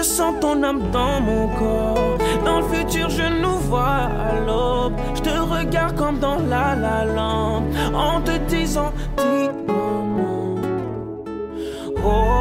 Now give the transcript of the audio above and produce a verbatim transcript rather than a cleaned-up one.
sens ton âme dans mon corps. Dans le futur, je nous vois à l'aube. Je te regarde comme dans La La Land, en te disant, dis maman. Oh.